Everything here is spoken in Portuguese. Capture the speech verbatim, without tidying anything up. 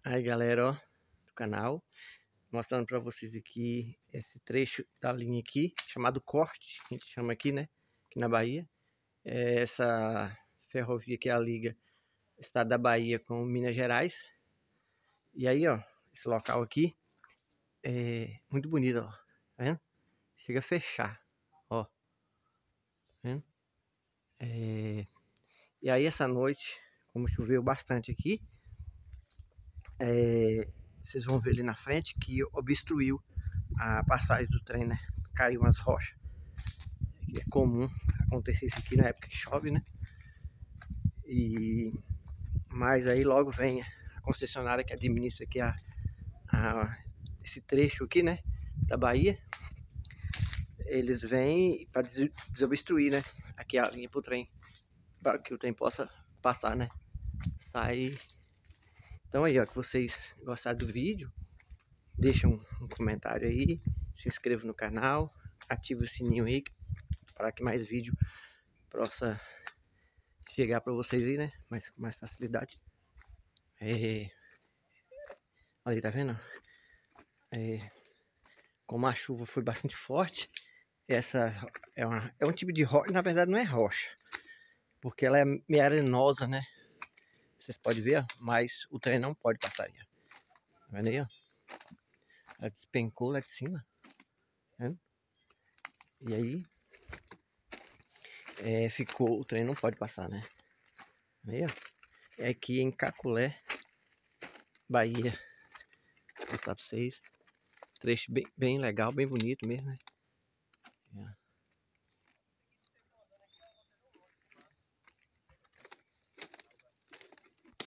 Aí galera, ó, do canal, mostrando para vocês aqui esse trecho da linha aqui, chamado corte, que a gente chama aqui, né, aqui na Bahia. É essa ferrovia que a liga o estado da Bahia com Minas Gerais. E aí, ó, esse local aqui é muito bonito, ó, tá vendo? Chega a fechar, ó, tá vendo? É... E aí essa noite, como choveu bastante aqui, é... vocês vão ver ali na frente que obstruiu a passagem do trem, né? Caiu umas rochas. É comum acontecer isso aqui na época que chove, né? E mas aí logo vem a concessionária que administra aqui a, a esse trecho aqui, né, da Bahia. Eles vêm para desobstruir, né, aqui a linha pro trem, para que o trem possa passar, né? Sai. Então aí, ó, que vocês gostaram do vídeo, deixa um, um comentário aí, se inscreva no canal, ative o sininho aí para que mais vídeo possa chegar para vocês aí, né? Mais, com mais facilidade. É... Ali, tá vendo? É... Como a chuva foi bastante forte, essa é, uma, é um tipo de rocha, na verdade não é rocha, porque ela é meio arenosa, né? Vocês podem ver, ó, mas o trem não pode passar aí, ó. Tá vendo aí, ó? Ela despencou lá de cima, né? E aí é, ficou, o trem não pode passar, né? Aí, ó, é aqui em Caculé, Bahia. Vou mostrar pra vocês. Trecho bem, bem legal, bem bonito mesmo, né?